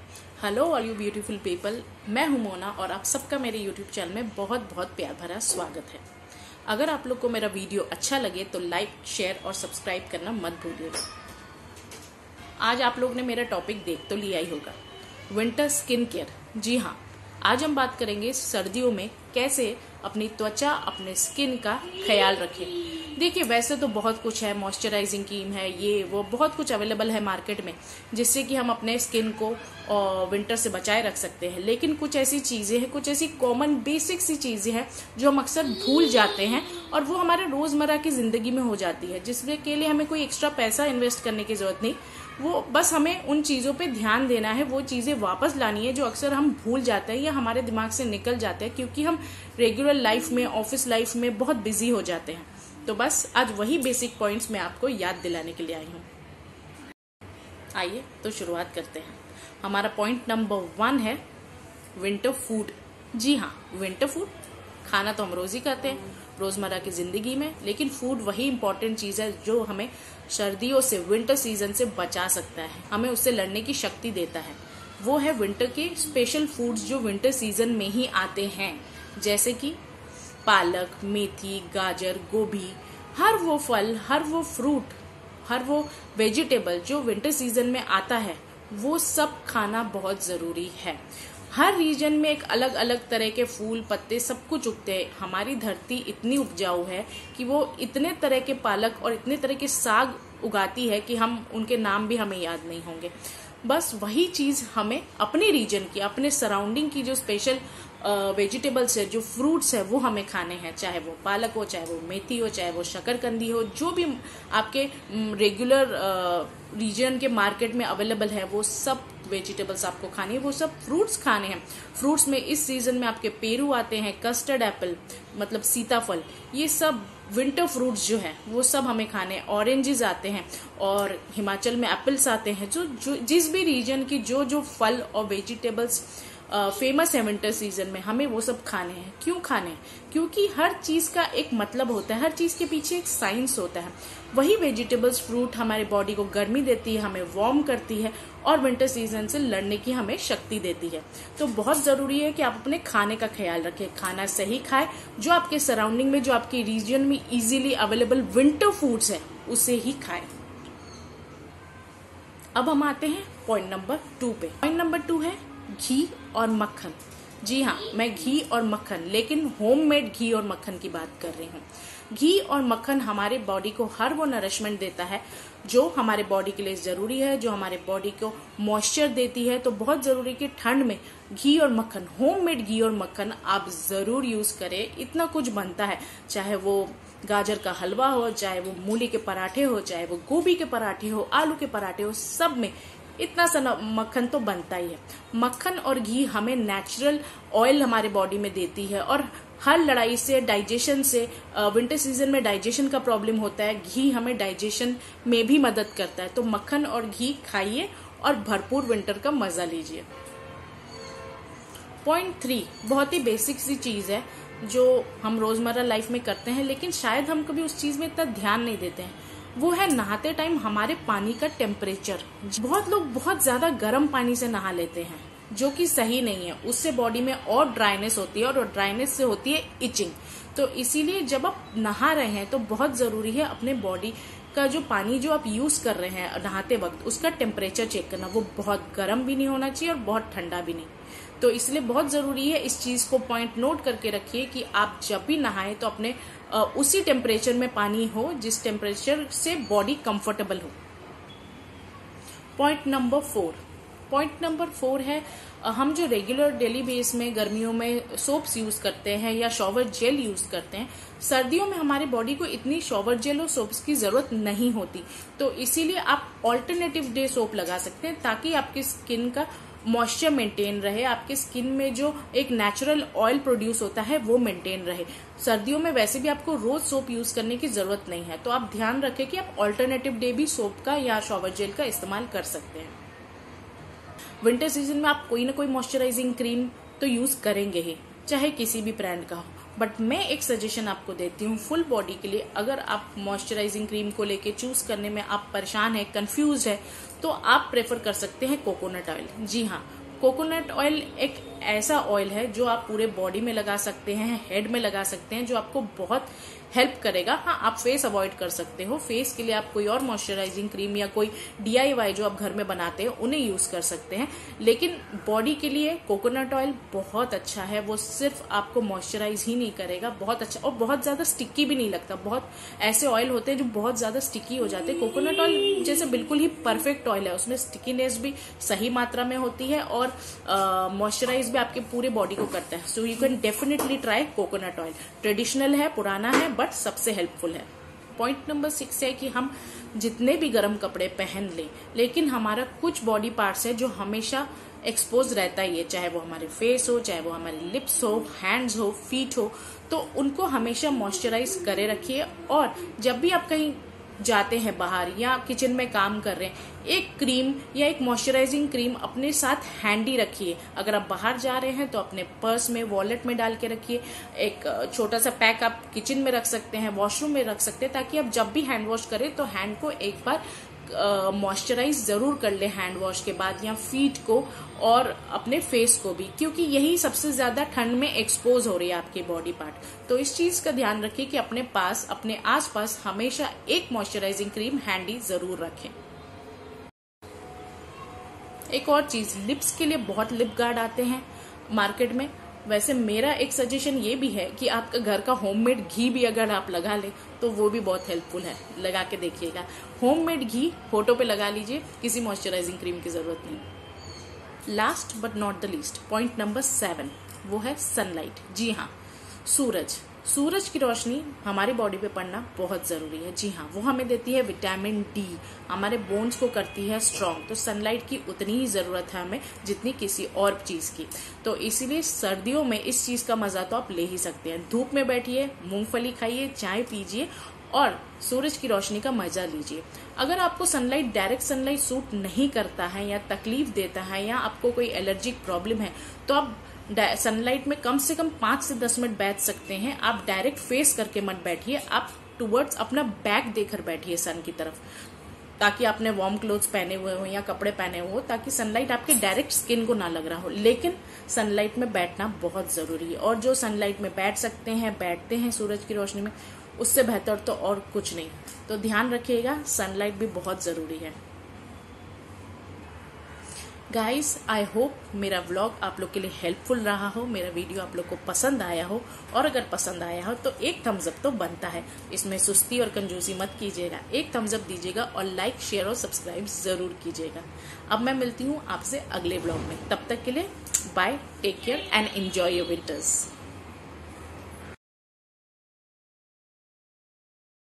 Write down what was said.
Hello all you beautiful people, मैं हूं मोना और आप सबका मेरे यूट्यूब चैनल में बहुत बहुत प्यार भरा स्वागत है। अगर आप लोग को मेरा वीडियो अच्छा लगे तो लाइक, शेयर और सब्सक्राइब करना मत भूलिएगा। आज आप लोग ने मेरा टॉपिक देख तो लिया ही होगा, विंटर स्किन केयर। जी हाँ, आज हम बात करेंगे सर्दियों में कैसे अपनी त्वचा, अपने स्किन का ख्याल रखें। देखिए, वैसे तो बहुत कुछ है, मॉइस्चराइजिंग क्रीम है, ये वो बहुत कुछ अवेलेबल है मार्केट में, जिससे कि हम अपने स्किन को विंटर से बचाए रख सकते हैं। लेकिन कुछ ऐसी चीजें हैं, कुछ ऐसी कॉमन बेसिक सी चीजें हैं जो हम अक्सर भूल जाते हैं और वो हमारे रोजमर्रा की जिंदगी में हो जाती है, जिसके लिए हमें कोई एक्स्ट्रा पैसा इन्वेस्ट करने की जरूरत नहीं। वो बस हमें उन चीजों पे ध्यान देना है, वो चीजें वापस लानी है जो अक्सर हम भूल जाते हैं या हमारे दिमाग से निकल जाते हैं, क्योंकि हम रेगुलर लाइफ में, ऑफिस लाइफ में बहुत बिजी हो जाते हैं। तो बस आज वही बेसिक पॉइंट्स मैं आपको याद दिलाने के लिए आई हूँ। आइए तो शुरुआत करते हैं। हमारा पॉइंट नंबर 1 है विंटर फूड। जी हाँ, विंटर फूड खाना तो हम रोज ही खाते हैं रोजमर्रा की जिंदगी में, लेकिन फूड वही इंपॉर्टेंट चीज है जो हमें सर्दियों से, विंटर सीजन से बचा सकता है, हमें उससे लड़ने की शक्ति देता है। वो है विंटर के स्पेशल फूड्स जो विंटर सीजन में ही आते हैं, जैसे कि पालक, मेथी, गाजर, गोभी। हर वो फल, हर वो फ्रूट, हर वो वेजिटेबल जो विंटर सीजन में आता है, वो सब खाना बहुत जरूरी है। हर रीजन में एक अलग अलग तरह के फूल, पत्ते, सब कुछ उगते हैं। हमारी धरती इतनी उपजाऊ है कि वो इतने तरह के पालक और इतने तरह के साग उगाती है कि हम उनके नाम भी हमें याद नहीं होंगे। बस वही चीज हमें अपने रीजन की, अपने सराउंडिंग की जो स्पेशल वेजिटेबल्स है, जो फ्रूट्स है, वो हमें खाने हैं। चाहे वो पालक हो, चाहे वो मेथी हो, चाहे वो शकरकंदी हो, जो भी आपके रेगुलर रीजन के मार्केट में अवेलेबल है, वो सब वेजिटेबल्स आपको खानी है, वो सब फ्रूट्स खाने हैं। फ्रूट्स में इस सीजन में आपके पेरू आते हैं, कस्टर्ड एप्पल मतलब सीताफल, ये सब विंटर फ्रूट्स जो है वो सब हमें खाने हैं। ऑरेंजेस आते हैं और हिमाचल में एप्पल्स आते हैं। जो जिस भी रीजन की जो जो फल और वेजिटेबल्स फेमस है विंटर सीजन में, हमें वो सब खाने हैं। क्यों खाने हैं? क्योंकि हर चीज का एक मतलब होता है, हर चीज के पीछे एक साइंस होता है। वही वेजिटेबल्स, फ्रूट हमारे बॉडी को गर्मी देती है, हमें वार्म करती है और विंटर सीजन से लड़ने की हमें शक्ति देती है। तो बहुत जरूरी है कि आप अपने खाने का ख्याल रखें, खाना सही खाएं, जो आपके सराउंडिंग में, जो आपके रीजन में इजीली अवेलेबल विंटर फूड्स है, उसे ही खाएं। अब हम आते हैं पॉइंट नंबर 2 पे। पॉइंट नंबर 2 है घी और मक्खन। जी हाँ, मैं घी और मक्खन, लेकिन होममेड घी और मक्खन की बात कर रही हूँ। घी और मक्खन हमारे बॉडी को हर वो नरिशमेंट देता है जो हमारे बॉडी के लिए जरूरी है, जो हमारे बॉडी को मॉइस्चर देती है। तो बहुत जरूरी कि ठंड में घी और मक्खन, होममेड घी और मक्खन आप जरूर यूज करें। इतना कुछ बनता है, चाहे वो गाजर का हलवा हो, चाहे वो मूली के पराठे हो, चाहे वो गोभी के पराठे हो, आलू के पराठे हो, सब में इतना सा मक्खन तो बनता ही है। मक्खन और घी हमें नेचुरल ऑयल हमारे बॉडी में देती है और हर लड़ाई से, डाइजेशन से, विंटर सीजन में डाइजेशन का प्रॉब्लम होता है, घी हमें डाइजेशन में भी मदद करता है। तो मक्खन और घी खाइए और भरपूर विंटर का मजा लीजिए। पॉइंट 3 बहुत ही बेसिक सी चीज है जो हम रोजमर्रा लाइफ में करते हैं, लेकिन शायद हम कभी उस चीज में इतना ध्यान नहीं देते हैं। वो है नहाते टाइम हमारे पानी का टेम्परेचर। बहुत लोग बहुत ज्यादा गर्म पानी से नहा लेते हैं, जो कि सही नहीं है। उससे बॉडी में और ड्राइनेस होती है और ड्राइनेस से होती है इचिंग। तो इसीलिए जब आप नहा रहे हैं तो बहुत जरूरी है अपने बॉडी का जो पानी जो आप यूज कर रहे हैं नहाते वक्त, उसका टेम्परेचर चेक करना। वो बहुत गर्म भी नहीं होना चाहिए और बहुत ठंडा भी नहीं। तो इसलिए बहुत जरूरी है, इस चीज को पॉइंट नोट करके रखिए कि आप जब भी नहाएं तो अपने उसी टेम्परेचर में पानी हो जिस टेम्परेचर से बॉडी कंफर्टेबल हो। पॉइंट नंबर 4 है हम जो रेगुलर डेली बेस में गर्मियों में सोप्स यूज करते हैं या शॉवर जेल यूज करते हैं, सर्दियों में हमारे बॉडी को इतनी शॉवर जेल और सोप्स की जरूरत नहीं होती। तो इसीलिए आप ऑल्टरनेटिव डे सोप लगा सकते हैं ताकि आपकी स्किन का मॉइस्चर मेंटेन रहे, आपके स्किन में जो एक नेचुरल ऑयल प्रोड्यूस होता है वो मेंटेन रहे। सर्दियों में वैसे भी आपको रोज सोप यूज करने की जरूरत नहीं है, तो आप ध्यान रखें कि आप ऑल्टरनेटिव डे भी सोप का या शॉवर जेल का इस्तेमाल कर सकते हैं। विंटर सीजन में आप कोई ना कोई मॉइस्चराइजिंग क्रीम तो यूज करेंगे ही, चाहे किसी भी ब्रांड का हो। बट मैं एक सजेशन आपको देती हूँ फुल बॉडी के लिए। अगर आप मॉइस्चराइजिंग क्रीम को लेके चूज करने में आप परेशान है, कंफ्यूज है, तो आप प्रेफर कर सकते हैं कोकोनट ऑयल। जी हाँ, कोकोनट ऑयल एक ऐसा ऑयल है जो आप पूरे बॉडी में लगा सकते हैं, हेड में लगा सकते हैं, जो आपको बहुत हेल्प करेगा। हाँ, आप फेस अवॉइड कर सकते हो, फेस के लिए आप कोई और मॉइस्चराइजिंग क्रीम या कोई DIY जो आप घर में बनाते हैं उन्हें यूज कर सकते हैं, लेकिन बॉडी के लिए कोकोनट ऑयल बहुत अच्छा है। वो सिर्फ आपको मॉइस्चराइज ही नहीं करेगा, बहुत अच्छा, और बहुत ज्यादा स्टिकी भी नहीं लगता। बहुत ऐसे ऑयल होते हैं जो बहुत ज्यादा स्टिकी हो जाते हैं, कोकोनट ऑयल जैसे बिल्कुल ही परफेक्ट ऑयल है, उसमें स्टिकीनेस भी सही मात्रा में होती है और मॉइस्चराइज भी आपके पूरे बॉडी को करता है। So you can definitely try coconut oil. Traditional है, पुराना है, बट सबसे हेल्पफुल है। पॉइंट नंबर 6 है कि हम जितने भी गर्म कपड़े पहन लें, लेकिन हमारा कुछ बॉडी पार्ट्स है जो हमेशा एक्सपोज रहता ही है, चाहे वो हमारे फेस हो, चाहे वो हमारे लिप्स हो, हैंड्स हो, फीट हो, तो उनको हमेशा मॉइस्चराइज करे रखिए। और जब भी आप कहीं जाते हैं बाहर या किचन में काम कर रहे हैं, एक क्रीम या एक मॉइस्चराइजिंग क्रीम अपने साथ हैंडी रखिए। अगर आप बाहर जा रहे हैं तो अपने पर्स में, वॉलेट में डाल के रखिए। एक छोटा सा पैक आप किचन में रख सकते हैं, वॉशरूम में रख सकते हैं, ताकि आप जब भी हैंड वॉश करें तो हैंड को एक बार मॉइस्चराइज जरूर कर ले हैंड वॉश के बाद, या फीट को और अपने फेस को भी, क्योंकि यही सबसे ज्यादा ठंड में एक्सपोज हो रही है आपकी बॉडी पार्ट। तो इस चीज का ध्यान रखिए कि अपने पास, अपने आसपास हमेशा एक मॉइस्चराइजिंग क्रीम हैंडी जरूर रखें। एक और चीज, लिप्स के लिए बहुत लिप गार्ड आते हैं मार्केट में। वैसे मेरा एक सजेशन ये भी है कि आपका घर का होममेड घी भी अगर आप लगा ले तो वो भी बहुत हेल्पफुल है, लगा के देखिएगा। होममेड घी होठों पे लगा लीजिए, किसी मॉइस्चराइजिंग क्रीम की जरूरत नहीं। Last but not the least, point number 7, वो है सनलाइट। जी हाँ, सूरज की रोशनी हमारी बॉडी पे पड़ना बहुत जरूरी है। जी हाँ, वो हमें देती है विटामिन डी, हमारे बोन्स को करती है स्ट्रांग। तो सनलाइट की उतनी ही जरूरत है हमें जितनी किसी और चीज की। तो इसीलिए सर्दियों में इस चीज का मजा तो आप ले ही सकते हैं। धूप में बैठिए, मूंगफली खाइए, चाय पीजिए और सूरज की रोशनी का मजा लीजिए। अगर आपको सनलाइट, डायरेक्ट सनलाइट सूट नहीं करता है या तकलीफ देता है या आपको कोई एलर्जिक प्रॉब्लम है, तो आप सनलाइट में कम से कम 5 से 10 मिनट बैठ सकते हैं। आप डायरेक्ट फेस करके मत बैठिए, आप टुवर्ड्स अपना बैक देकर बैठिए सन की तरफ, ताकि आपने वार्म क्लोथ्स पहने हुए हो या कपड़े पहने हुए हो, ताकि सनलाइट आपके डायरेक्ट स्किन को ना लग रहा हो। लेकिन सनलाइट में बैठना बहुत जरूरी है, और जो सनलाइट में बैठ सकते हैं, बैठते हैं सूरज की रोशनी में, उससे बेहतर तो और कुछ नहीं। तो ध्यान रखिएगा, सनलाइट भी बहुत जरूरी है। गाइस, आई होप मेरा व्लॉग आप लोग के लिए हेल्पफुल रहा हो, मेरा वीडियो आप लोग को पसंद आया हो, और अगर पसंद आया हो तो एक थम्स अप तो बनता है। इसमें सुस्ती और कंजूसी मत कीजिएगा, एक थम्स अप दीजिएगा और लाइक, शेयर और सब्सक्राइब जरूर कीजिएगा। अब मैं मिलती हूँ आपसे अगले व्लॉग में, तब तक के लिए bye, take care and enjoy your winters.